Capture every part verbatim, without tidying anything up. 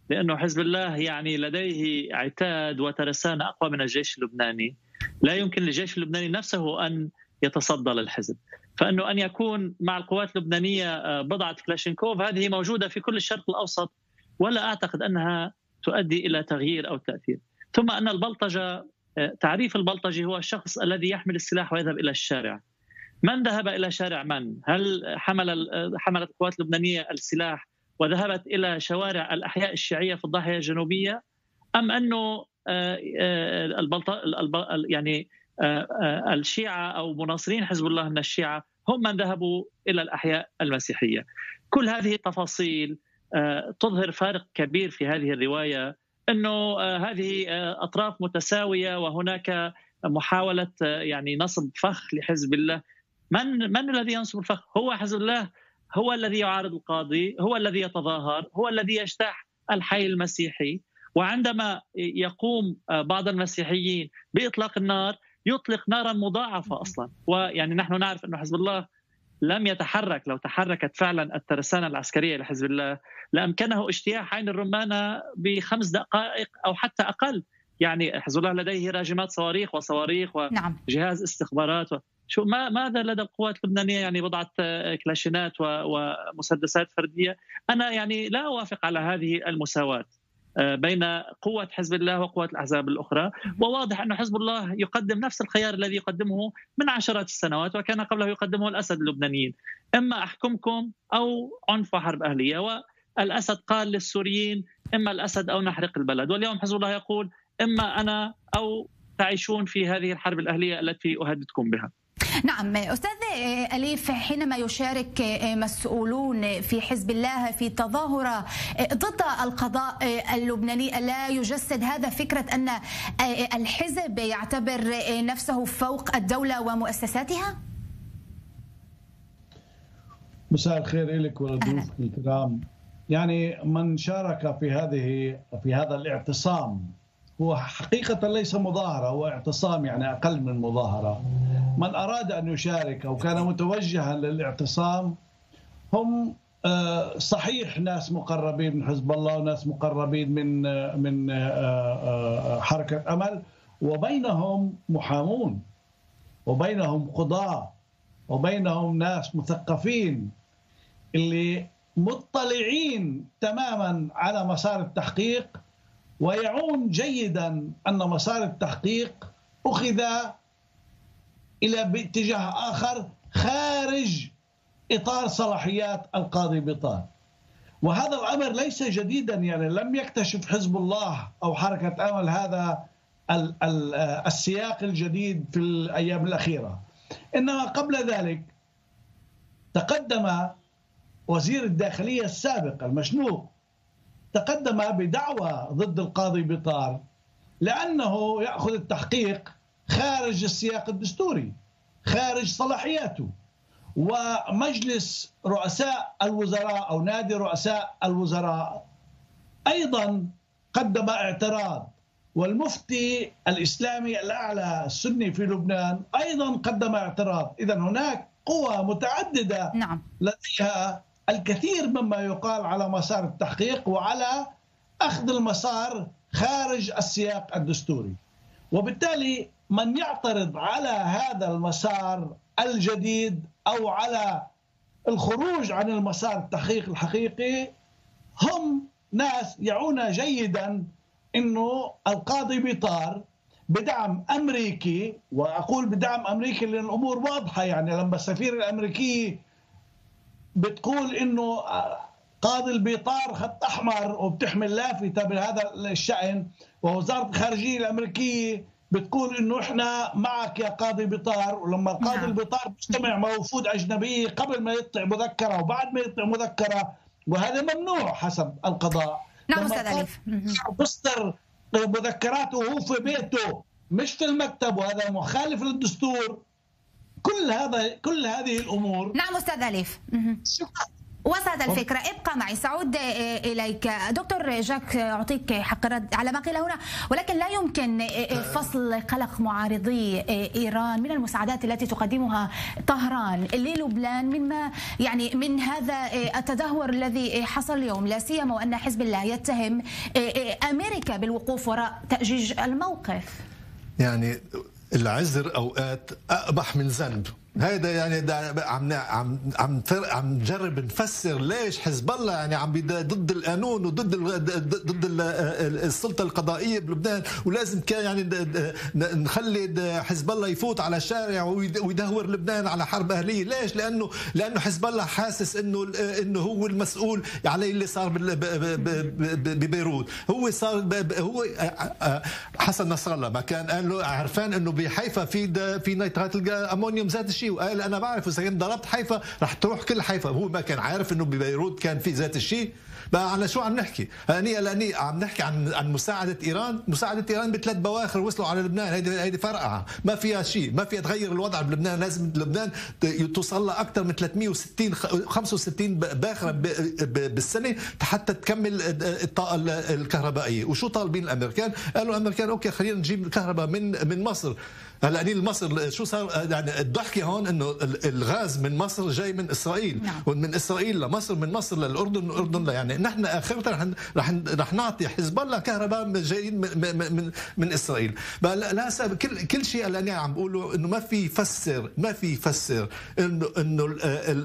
لأنه حزب الله يعني لديه عتاد وترسانة أقوى من الجيش اللبناني، لا يمكن للجيش اللبناني نفسه أن يتصدى للحزب. فأنه أن يكون مع القوات اللبنانية بضعة كلاشينكوف هذه موجودة في كل الشرق الأوسط، ولا أعتقد أنها تؤدي إلى تغيير أو تأثير. ثم أن البلطجة، تعريف البلطجي هو الشخص الذي يحمل السلاح ويذهب إلى الشارع. من ذهب إلى شارع من؟ هل حمل حملت القوات اللبنانية السلاح وذهبت إلى شوارع الأحياء الشيعية في الضاحية الجنوبية، أم أنه البلط... يعني الشيعة أو مناصرين حزب الله من الشيعة هم من ذهبوا إلى الأحياء المسيحية؟ كل هذه التفاصيل تظهر فارق كبير في هذه الرواية، أنه هذه أطراف متساوية وهناك محاولة يعني نصب فخ لحزب الله. من من الذي ينصب الفخ؟ هو حزب الله، هو الذي يعارض القاضي، هو الذي يتظاهر، هو الذي يجتاح الحي المسيحي. وعندما يقوم بعض المسيحيين بإطلاق النار يطلق نارا مضاعفة أصلا. ويعني نحن نعرف أن حزب الله لم يتحرك، لو تحركت فعلا الترسانة العسكرية لحزب الله لأمكنه اجتياح عين الرمانة بخمس دقائق أو حتى أقل. يعني حزب الله لديه راجمات صواريخ وصواريخ وجهاز استخبارات و... شو ما ماذا لدى القوات اللبنانية؟ يعني بضعة كلاشينات ومسدسات فردية. أنا يعني لا أوافق على هذه المساواة بين قوة حزب الله وقوة الأحزاب الأخرى. وواضح أن حزب الله يقدم نفس الخيار الذي يقدمه من عشرات السنوات وكان قبله يقدمه الأسد اللبنانيين: إما أحكمكم أو عنف وحرب أهلية. والأسد قال للسوريين: إما الأسد أو نحرق البلد. واليوم حزب الله يقول: إما أنا أو تعيشون في هذه الحرب الأهلية التي أهددكم بها. نعم أستاذ أليف، حينما يشارك مسؤولون في حزب الله في تظاهرة ضد القضاء اللبناني، لا يجسد هذا فكرة أن الحزب يعتبر نفسه فوق الدولة ومؤسساتها؟ مساء الخير لك ولضيوفك الكرام. يعني من شارك في هذه في هذا الاعتصام هو حقيقة ليس مظاهرة، هو اعتصام، يعني أقل من مظاهرة. من أراد أن يشارك أو كان متوجها للاعتصام هم صحيح ناس مقربين من حزب الله وناس مقربين من من حركة أمل، وبينهم محامون وبينهم قضاة وبينهم ناس مثقفين اللي مطلعين تماما على مسار التحقيق، ويعون جيدا أن مسار التحقيق أخذ إلى باتجاه آخر خارج إطار صلاحيات القاضي بيطار. وهذا الأمر ليس جديدا، يعني لم يكتشف حزب الله أو حركة أمل هذا السياق الجديد في الأيام الأخيرة. إنما قبل ذلك تقدم وزير الداخلية السابق المشنوق تقدم بدعوى ضد القاضي بيطار لأنه يأخذ التحقيق خارج السياق الدستوري، خارج صلاحياته. ومجلس رؤساء الوزراء أو نادي رؤساء الوزراء أيضا قدم اعتراض، والمفتي الإسلامي الأعلى السني في لبنان أيضا قدم اعتراض. إذن هناك قوى متعددة نعم. لديها الكثير مما يقال على مسار التحقيق وعلى أخذ المسار خارج السياق الدستوري. وبالتالي من يعترض على هذا المسار الجديد أو على الخروج عن المسار التحقيق الحقيقي هم ناس يعون جيدا إنه القاضي بيطار بدعم أمريكي، وأقول بدعم أمريكي لأن الأمور واضحة. يعني لما السفير الأمريكي بتقول إنه قاضي البيطار خط أحمر وبتحمل لافتة بهذا الشأن، ووزارة الخارجية الأمريكية بتقول إنه إحنا معك يا قاضي بيطار، ولما القاضي البيطار بيجتمع مع وفود أجنبية قبل ما يطلع مذكرة وبعد ما يطلع مذكرة، وهذا ممنوع حسب القضاء. نعم أستاذ أليف. بيصدر مذكراته وهو في بيته مش في المكتب، وهذا مخالف للدستور. كل هذا كل هذه الأمور. نعم أستاذ أليف. وصلت الفكرة. ابقى معي، سأعود إليك دكتور جاك، أعطيك حق الرد على ما قيل هنا، ولكن لا يمكن فصل قلق معارضي إيران من المساعدات التي تقدمها طهران للبنان مما يعني من هذا التدهور الذي حصل اليوم، لا سيما وأن حزب الله يتهم أمريكا بالوقوف وراء تأجيج الموقف. يعني العذر أوقات أقبح من ذنب. هيدا يعني عم عم عم عم نجرب نفسر ليش حزب الله يعني عم ضد القانون وضد ضد السلطه القضائيه بلبنان، ولازم كان يعني نخلي حزب الله يفوت على الشارع ويدهور لبنان على حرب اهليه. ليش؟ لانه لانه حزب الله حاسس انه انه هو المسؤول على اللي صار ببيروت. هو صار هو حسن نصر الله ما كان قال له عرفان انه بحيفا في في نيترات الامونيوم ذات الشيء، وقال انا بعرف اذا كنت ضربت حيفا رح تروح كل حيفا. هو ما كان عارف انه ببيروت كان في ذات الشيء. بقى على شو عم نحكي؟ هني لاني عم نحكي عن عن مساعده ايران، مساعده ايران بثلاث بواخر وصلوا على لبنان. هيدي هيدي فرقعه ما فيها شيء، ما فيها تغير الوضع بلبنان. لازم لبنان توصل لها اكثر من ثلاثمئة وستين خمسة وستين باخره بالسنه حتى تكمل الطاقه الكهربائيه. وشو طالبين الامريكان؟ قالوا الامريكان اوكي خلينا نجيب الكهرباء من من مصر. هلا قليل مصر شو صار؟ يعني الضحكه هون انه الغاز من مصر جاي من اسرائيل، نعم. ومن اسرائيل لمصر، من مصر للاردن، من الاردن يعني نحن اخرتها رح رح رح نعطي حزب الله كهرباء جايين من, من من اسرائيل. لا سبب كل كل شيء اللي انا عم بقوله انه ما في يفسر ما في يفسر انه انه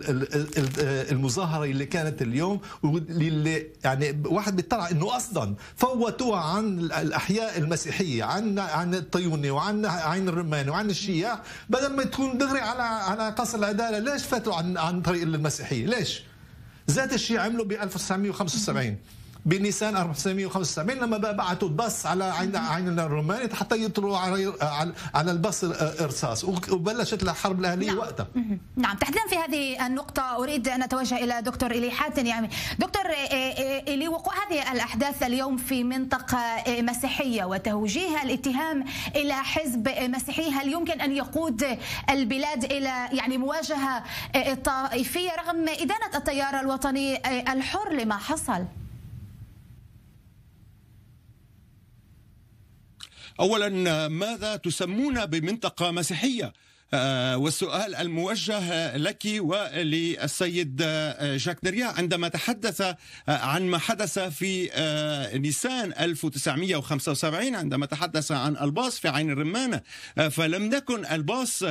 المظاهره اللي كانت اليوم واللي يعني واحد بيطلع انه اصلا فوتوها عن الاحياء المسيحيه، عن عن الطيوني وعن عين الرماني وعن الشيعة، بدل ما تكون دغري على على قصر العداله. ليش فاتوا عن عن طريق المسيحيه؟ ليش؟ ذات الشيء عملوا ب ألف وتسعمئة وخمسة وسبعين بنيسان ألف وتسعمئة وخمسة وسبعين لما بعثوا الباص على عين عين الرماني حتى يطلعوا على على الباص ارصاص، وبلشت الحرب الاهليه. نعم. وقتها. نعم، تحديدا في هذه النقطه اريد ان اتوجه الى دكتور إيلي حاتم. يعني دكتور إيلي، وقوع هذه الاحداث اليوم في منطقه مسيحيه وتوجيه الاتهام الى حزب مسيحي، هل يمكن ان يقود البلاد الى يعني مواجهه طائفيه رغم ادانه التيار الوطني الحر لما حصل؟ أولا، ماذا تسمون بمنطقة مسيحية؟ والسؤال الموجه لك وللسيد جاك نريا عندما تحدث عن ما حدث في نيسان ألف وتسعمئة وخمسة وسبعين، عندما تحدث عن الباص في عين الرمانة، فلم يكن الباص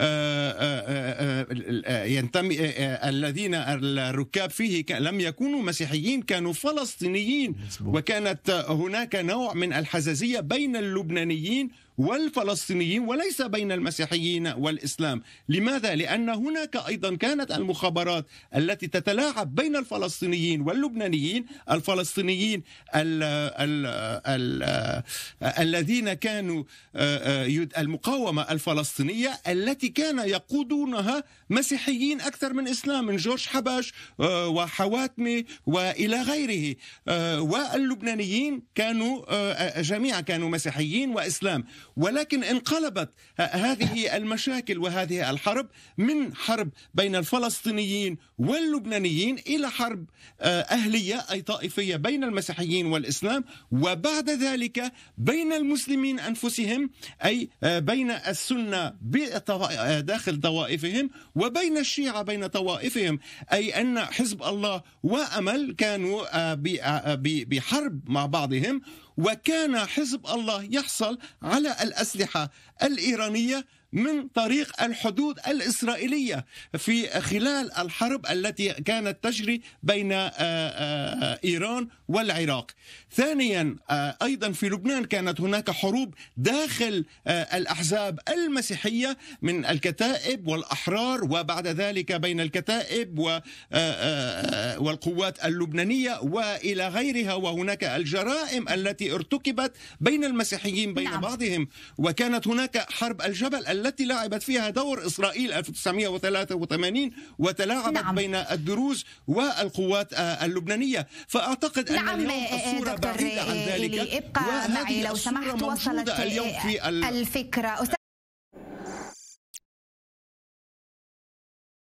ينتمي الذين الركاب فيه لم يكونوا مسيحيين، كانوا فلسطينيين. وكانت هناك نوع من الحزازية بين اللبنانيين والفلسطينيين وليس بين المسيحيين والإسلام. لماذا؟ لأن هناك أيضا كانت المخابرات التي تتلاعب بين الفلسطينيين واللبنانيين. الفلسطينيين ال ال ال الذين كانوا المقاومة الفلسطينية التي كان يقودونها مسيحيين أكثر من إسلام، من جورج حبش وحواتمي وإلى غيره، واللبنانيين كانوا جميعا كانوا مسيحيين وإسلام. ولكن انقلبت هذه المشاكل وهذه الحرب من حرب بين الفلسطينيين واللبنانيين إلى حرب أهلية أي طائفية بين المسيحيين والإسلام، وبعد ذلك بين المسلمين أنفسهم أي بين السنة داخل طوائفهم وبين الشيعة بين طوائفهم. أي أن حزب الله وأمل كانوا بحرب مع بعضهم، وكان حزب الله يحصل على الأسلحة الإيرانية من طريق الحدود الإسرائيلية في خلال الحرب التي كانت تجري بين إيران والعراق. ثانيا أيضا في لبنان كانت هناك حروب داخل الأحزاب المسيحية من الكتائب والأحرار، وبعد ذلك بين الكتائب والقوات اللبنانية وإلى غيرها. وهناك الجرائم التي ارتكبت بين المسيحيين بين نعم. بعضهم. وكانت هناك حرب الجبل التي لعبت فيها دور إسرائيل ألف وتسعمئة وثلاثة وثمانين وتلاعبت نعم. بين الدروز والقوات اللبنانية. فأعتقد أن نعم اليوم الصورة بعيدة عن ذلك، ابقى معي لو سمحت. وصلت اليوم في الفكرة.